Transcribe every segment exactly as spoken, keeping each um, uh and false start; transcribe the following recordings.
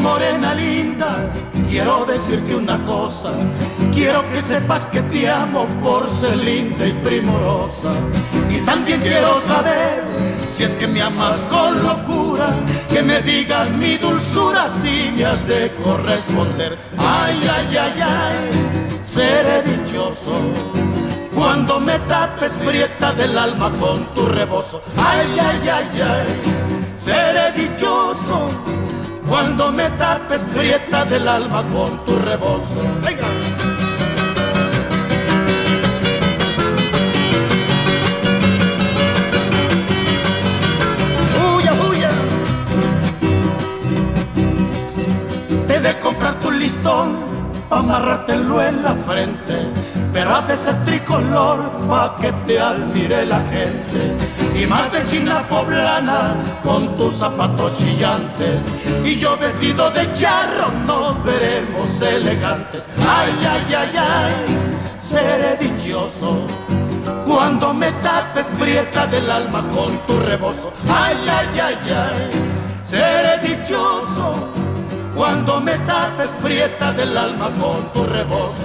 morena linda, quiero decirte una cosa. Quiero que sepas que te amo por ser linda y primorosa. Y también quiero saber si es que me amas con locura, que me digas mi dulzura si me has de corresponder. Ay, ay, ay, ay, seré dichoso cuando me tapes prieta del alma con tu rebozo. Ay, ay, ay, ay, seré dichoso cuando me tapes prieta del alma con tu rebozo. Venga. Huya, huya. Te de comprar tu listón pa' amarrártelo en la frente, pero ha de ser tricolor pa' que te admire la gente. Y más de china poblana con tus zapatos chillantes, y yo vestido de charro nos veremos elegantes. Ay, ay, ay, ay, seré dichoso cuando me tapes prieta del alma con tu rebozo. Ay, ay, ay, ay, seré dichoso cuando me tapes prieta del alma con tu rebozo.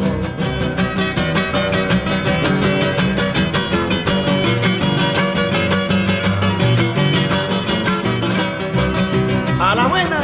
A la buena,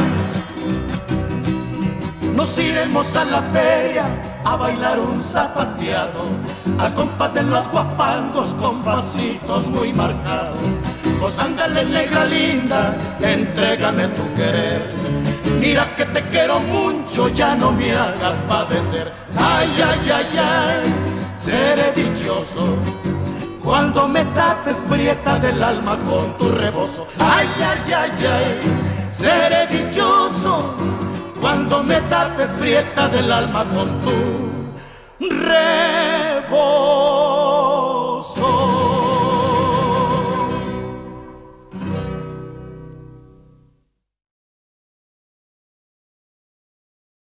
nos iremos a la feria a bailar un zapateado al compás de los guapangos con pasitos muy marcados. Pues ándale, negra linda, entrégame tu querer. Mira que te quiero mucho, ya no me hagas padecer. Ay, ay, ay, ay, seré dichoso cuando me tapes prieta del alma con tu rebozo. Ay, ay, ay, ay, seré dichoso cuando me tapes prieta del alma con tu rebozo.